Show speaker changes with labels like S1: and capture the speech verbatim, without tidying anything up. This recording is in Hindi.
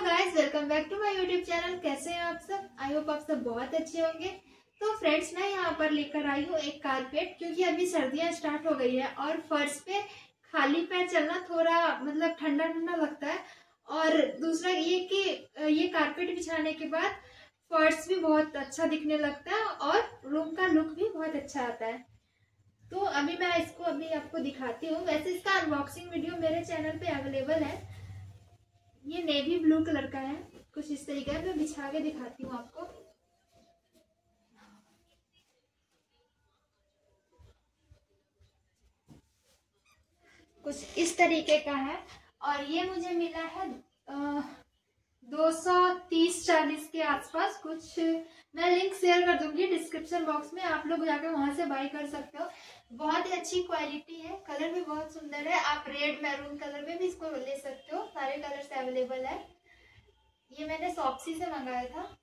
S1: Guys, welcome back to my YouTube channel. कैसे हैं आप सब? आई होप आप सब बहुत अच्छे होंगे। तो फ्रेंड्स, मैं यहाँ पर लेकर आई हूँ एक कारपेट, क्योंकि अभी सर्दियाँ स्टार्ट हो गई है और फर्श पे खाली पैर चलना थोड़ा मतलब ठंडा ठंडा लगता है। और दूसरा ये कि ये कारपेट बिछाने के बाद फर्श भी बहुत अच्छा दिखने लगता है और रूम का लुक भी बहुत अच्छा आता है। तो अभी मैं इसको अभी आपको दिखाती हूँ। वैसे इसका अनबॉक्सिंग वीडियो मेरे चैनल पे अवेलेबल है। ये नेवी ब्लू कलर का है, कुछ इस तरीके का। मैं बिछा के दिखाती हूँ आपको। कुछ इस तरीके का है और ये मुझे मिला है दो सौ तीस चालीस के आसपास कुछ। मैं लिंक शेयर कर दूंगी डिस्क्रिप्शन बॉक्स में, आप लोग जाकर वहां से बाय कर सकते हो। बहुत ही अच्छी क्वालिटी है, कलर भी बहुत सुंदर है। आप रेड मैरून कलर में भी इसको ले सकते हो, सारे कलर्स अवेलेबल है। ये मैंने शॉपसी से मंगाया था।